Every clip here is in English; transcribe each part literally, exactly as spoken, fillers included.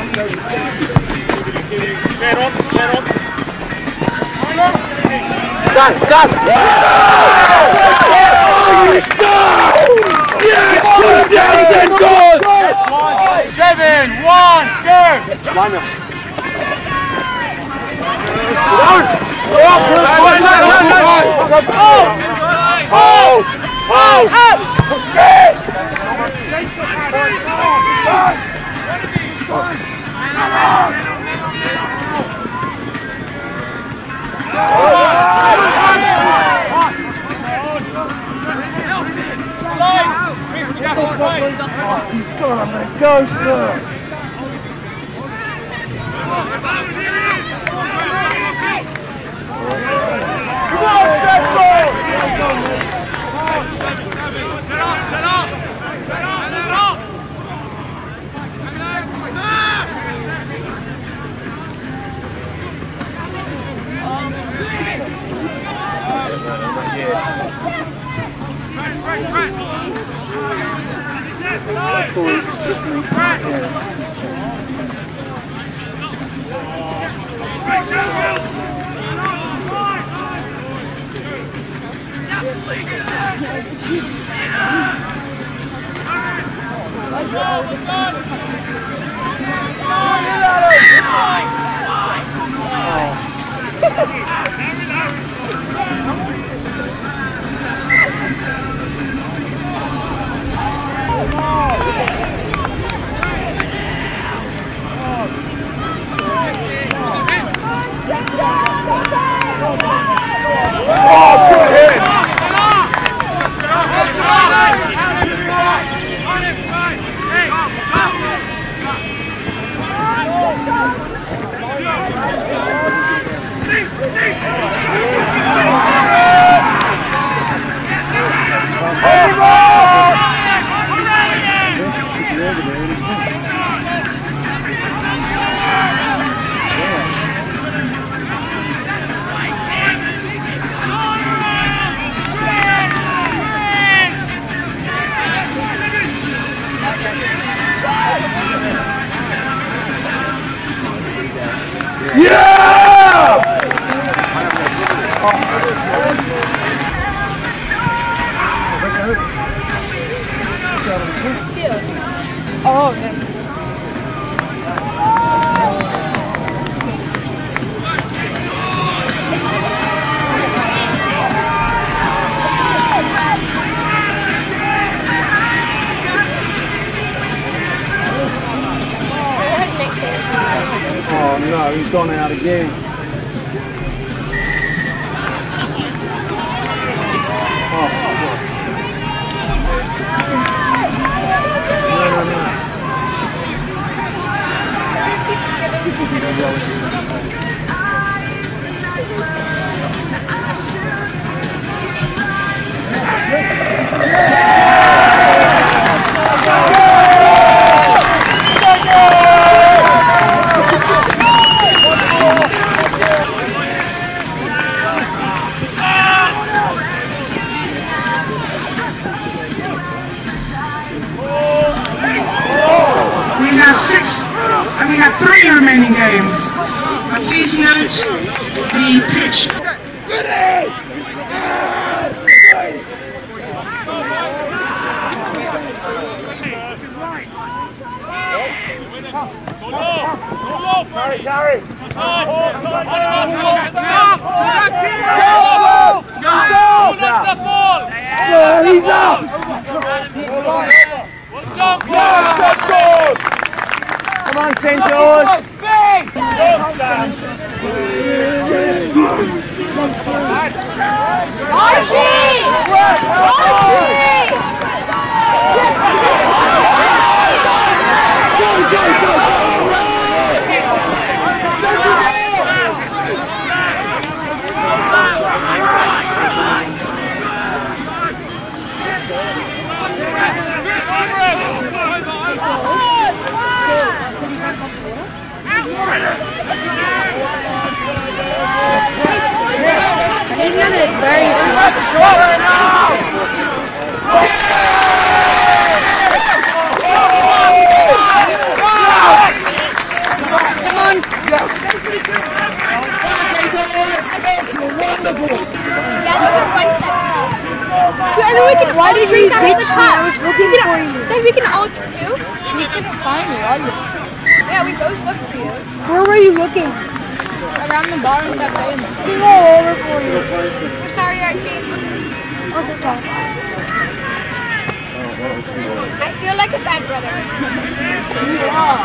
Stop, stop! Oh, you stop! Yes, put him down, Centaurs! Seven, one, go! Line up. Oh! Oh! Oh! He's got him, man. Go, sir. Come on, Centaurs! Set up, set up! Set up, set up! Yeah! Oh, nice. Oh no, he's gone out again. Oh, no, no, no. We have six, and we have three remaining games. But please note the pitch. Carry, carry! He's up! Come on, Centaurs! It's very Why did you ditch me? I was looking for you. Then we can all do. We couldn't find you, all you. Yeah, we both looked for you. Where were you looking? Around the bar and that way. Looking all over for you. We're sorry, our team. Okay, fine. I feel like a bad brother. You are.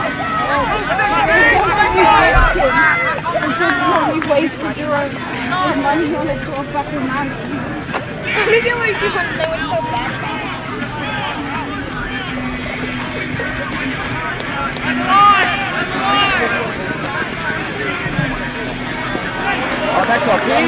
We wasted your money on a twelve fucking mountain. Look at what you want. They were so bad. Oh, that's our team.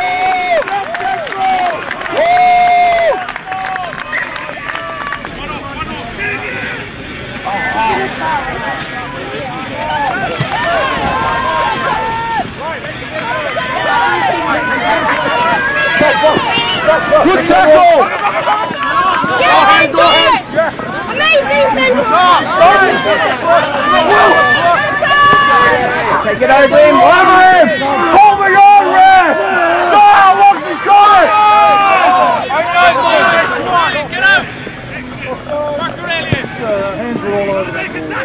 Good tackle! Yeah, good! Amazing, Centaurs! Take it over him! Over him! Holding on, Red! Style, what's he got it? Get out! Back Aurelius! Hands are all over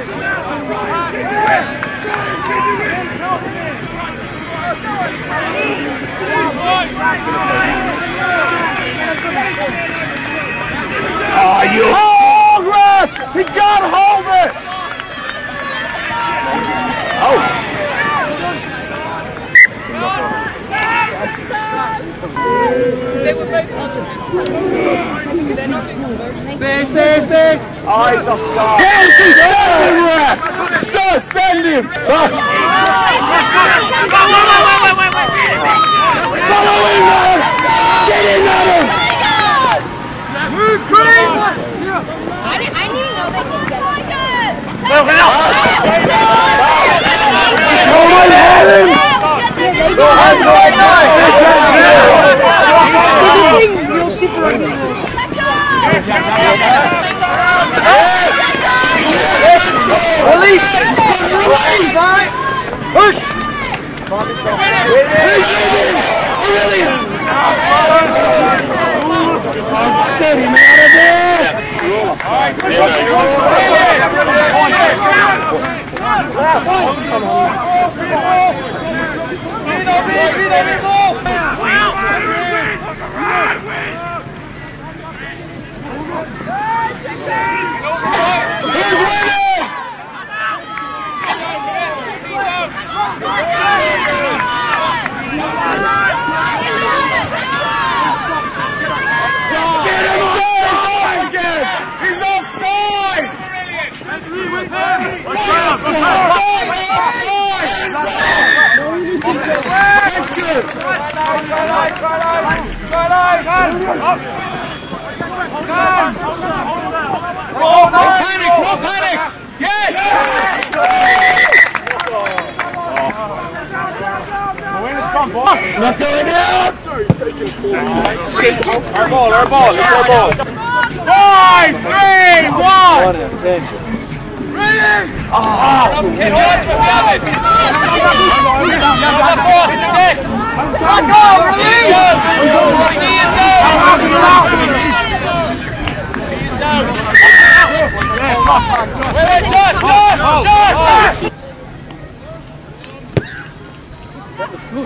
Oh, you hold, Red! He can't hold it! Oh! They were both on They're not doing Stay, stay, stay! Eyes offside! Get his head, Red! Sir, send him! Touch! Follow him, man! Get in, Adam! Move, Green! I didn't, I didn't even know they did get it. Come on, Adam! Go ahead, go ahead! Real super Release! Release! Push! Get him out of there! Who's winning? Oh, no panic, no panic! Yes! Not going out! Our ball, our ball, it's our ball. Five, three, one! Ready! Ah! Okay, hold it, we have it! Let go, release! He is down! Wait, wait, Josh, Josh, Josh! That was good.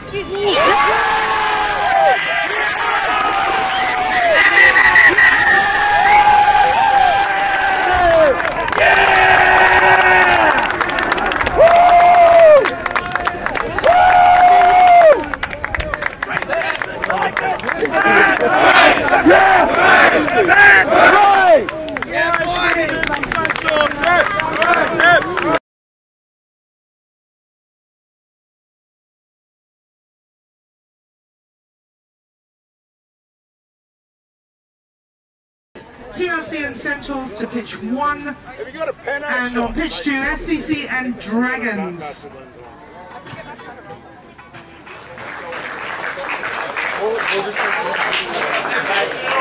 T R C and Centaurs to pitch one, and on pitch two, S C C and Dragons. We'll, we'll just